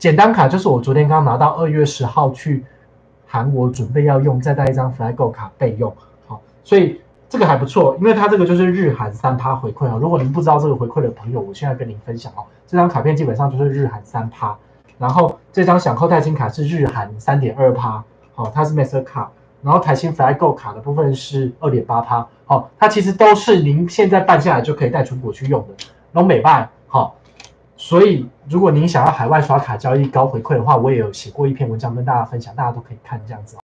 简单卡就是我昨天刚拿到2月10号去韩国准备要用，再带一张 FlyGo 卡备用。好，所以这个还不错，因为它这个就是日韩3%回馈哦。如果您不知道这个回馈的朋友，我现在跟您分享哦，这张卡片基本上就是日韩3%，然后这张享扣钛金卡是日韩3.2%，好，它是 Master 卡，然后台新 FlyGo 卡的部分是2.8%，好，它其实都是您现在办下来就可以带出国去用的，然后美办，好。所以，如果您想要海外刷卡交易高回馈的话，我也有写过一篇文章跟大家分享，大家都可以看这样子。